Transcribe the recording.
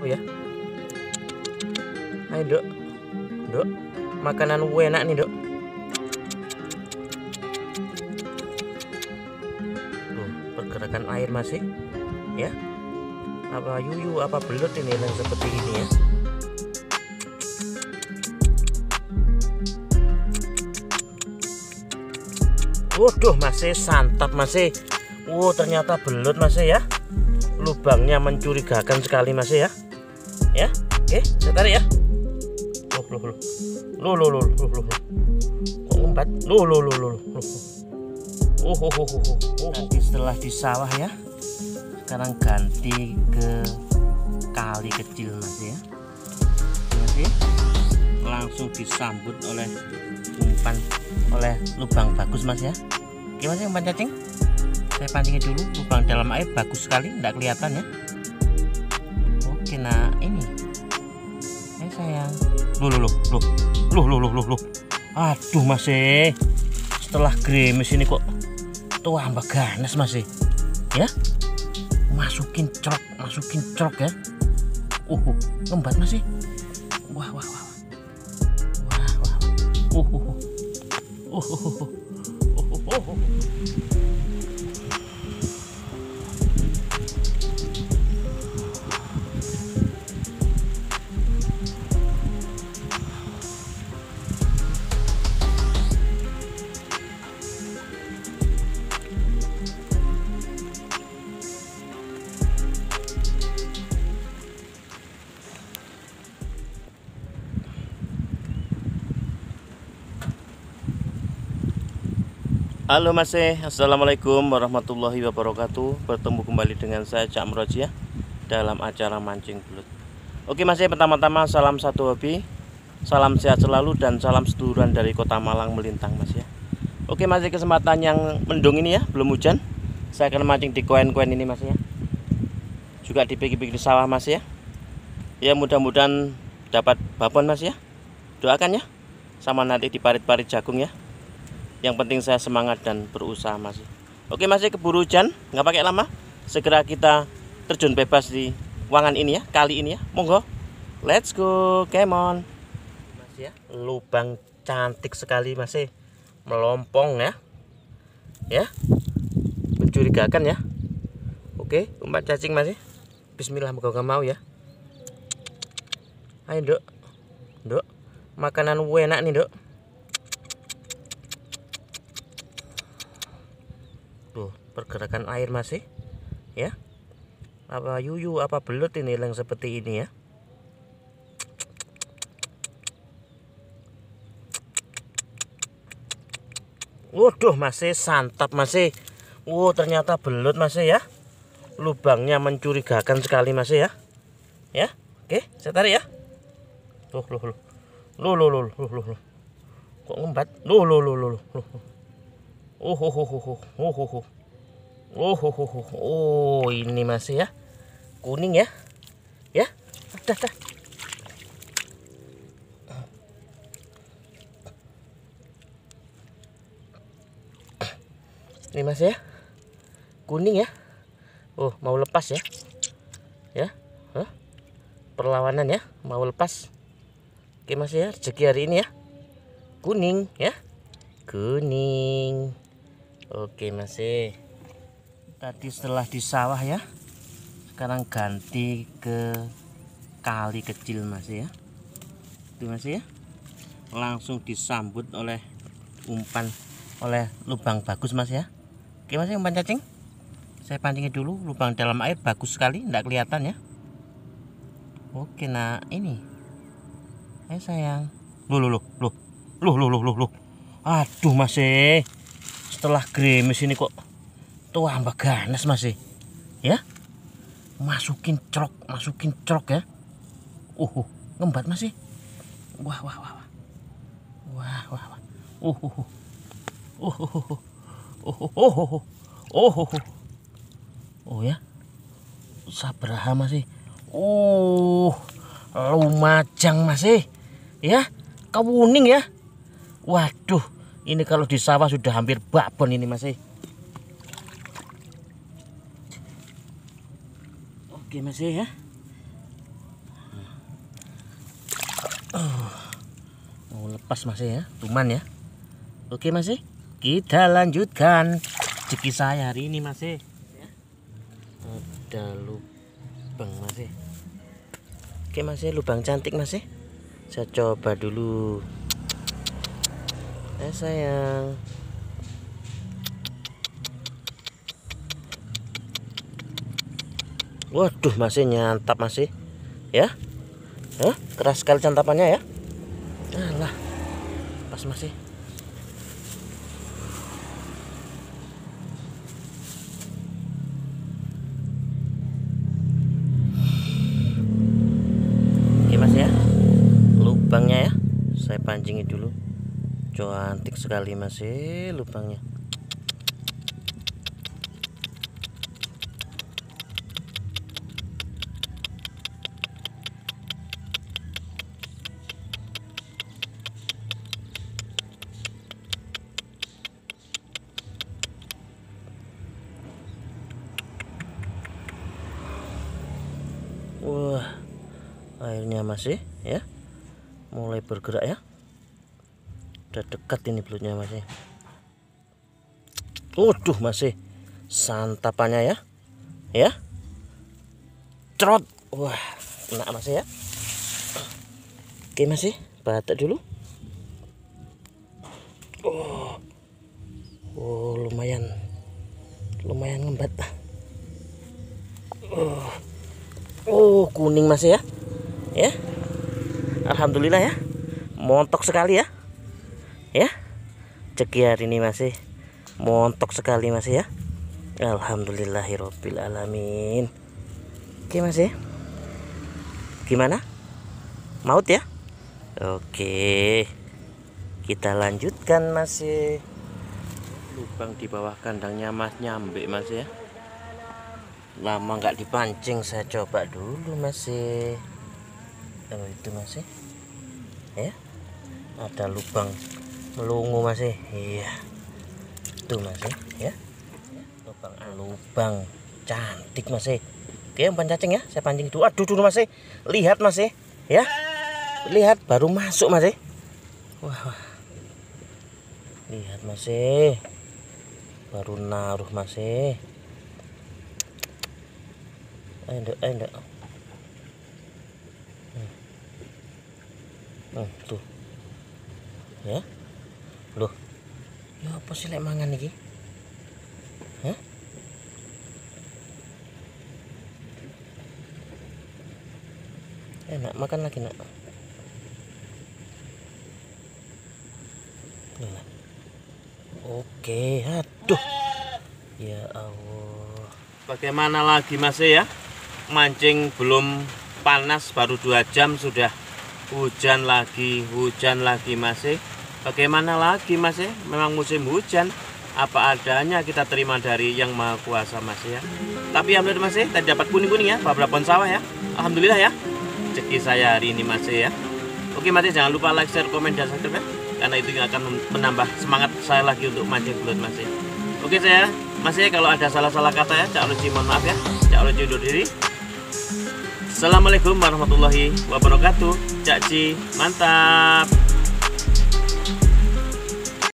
Oh ya. Ayo Dok. Dok, makanan enak nih Dok. Tuh, pergerakan air masih ya. Apa yuyu, apa belut ini yang seperti ini ya. Waduh, masih santap masih. Ternyata belut masih ya. Lubangnya mencurigakan sekali masih ya. Ya, oke, saya tarik ya. Loh. Kok ngumpat? Loh. Nanti setelah di sawah ya. Sekarang ganti ke kali kecil masih ya. Masih langsung disambut oleh umpan, oleh lubang bagus mas ya. Gimana umpan cacing? Saya pancingin dulu, lubang dalam air bagus sekali, tidak kelihatan ya. Oke, nah ini sayang. Loh. Aduh masih. Setelah gerimis ini kok tuh ambak ganas masih. Ya. Masukin cerok ya. Lembat masih. Wah. Halo Mas, assalamualaikum warahmatullahi wabarakatuh. Bertemu kembali dengan saya Cak Mroji ya, dalam acara mancing belut. Oke Mas, pertama-tama salam satu hobi, salam sehat selalu dan salam seduluran dari Kota Malang melintang Mas ya. Oke Mas, kesempatan yang mendung ini ya, belum hujan, saya akan mancing di koin-koin ini Mas ya. Juga di pinggir-pinggir sawah Mas ya. Ya mudah-mudahan dapat babon Mas ya. Doakan ya, sama nanti di parit-parit jagung ya. Yang penting saya semangat dan berusaha masih. Oke masih keburu hujan, nggak pakai lama. Segera kita terjun bebas di wangan ini ya, kali ini ya. Monggo, let's go, come on. Masih ya, lubang cantik sekali masih, melompong ya, ya, mencurigakan ya. Oke, umpan cacing masih. Bismillah, moga mau ya. Ayo Dok, makanan enak nih Dok. Tuh, pergerakan air masih ya. Apa yuyu, apa belut ini yang seperti ini ya. Waduh, masih santap masih. Ternyata belut masih ya. Lubangnya mencurigakan sekali masih ya. Ya, oke, saya tarik ya. Loh. Kok ngumpat? Loh. Ini masih ya, kuning ya, ya, dah. Ini masih ya, kuning ya. Mau lepas ya, perlawanan ya, mau lepas. Oke masih ya, rezeki hari ini ya, kuning ya, kuning. Oke masih. Tadi setelah di sawah ya, sekarang ganti ke kali kecil masih ya. Itu masih ya. Langsung disambut oleh umpan, oleh lubang bagus mas ya. Oke masih umpan cacing. Saya pancingin dulu, lubang dalam air bagus sekali, tidak kelihatan ya. Oke nah ini. Sayang. Loh. Aduh masih. Setelah gerimis ini kok tuh ambak ganas masih ya. Masukin cerok ya. Ngembat masih. Wah. Ya. Sabraha masih. Lumajang masih ya. Kawuning ya. Waduh, ini kalau di sawah sudah hampir babon ini masih. Oke masih ya. pas Mas ya, tuman ya. Oke Mas, kita lanjutkan ceki saya hari ini Mas ya. Ada lubang Mas. Oke Mas, lubang cantik Mas. Saya coba dulu. Sayang. Waduh Mas, nyantap Mas ya. Keras sekali cantapannya ya. Alah, pas Mas. Oke Mas ya, lubangnya ya, saya pancingin dulu. Cantik sekali Mas lubangnya. Wah, airnya masih ya mulai bergerak ya. Udah dekat ini belutnya masih. Waduh masih santapannya ya. Ya. Cerot. Wah, kena masih ya. Oke masih, batak dulu. Oh, lumayan ngembat. Oh, kuning masih ya. Ya. Alhamdulillah ya. Montok sekali ya. Ya. Ceki hari ini masih montok sekali masih ya. Alhamdulillahirabbil alamin. Oke masih. Gimana? Maut ya? Oke. Kita lanjutkan masih. Lubang di bawah kandangnya Mas nyambe masih ya. Lama nggak dipancing, saya coba dulu masih. Oh itu masih ya, ada lubang melungu masih. Iya itu masih ya, lubang cantik masih. Oke umpan cacing ya, saya pancing dulu. Aduh dulu masih, lihat masih ya, lihat baru masuk masih. Wah, lihat masih, baru naruh masih. Ayo. Tuh. Ya. Loh. Ya apa sih lek mangan iki? Hah? Enak makan lagi, Nak. Nah. Oke, aduh. Ya Allah. Bagaimana lagi Mas ya? Mancing belum panas, baru 2 jam sudah hujan lagi Mas. Bagaimana lagi Mas? Memang musim hujan, apa adanya kita terima dari Yang Maha Kuasa Mas ya. Tapi alhamdulillah Mas, tadi dapat kuning-kuning ya, beberapa pohon sawah ya. Alhamdulillah ya. Ceki saya hari ini Mas ya. Oke Mas, jangan lupa like, share, komen, dan subscribe ya, karena itu yang akan menambah semangat saya lagi untuk mancing belut Mas ya. Oke saya Mas ya, kalau ada salah-salah kata ya, Cak Luci mohon maaf ya. Cak Luci undur diri. Assalamualaikum warahmatullahi wabarakatuh. Cak Ci, mantap.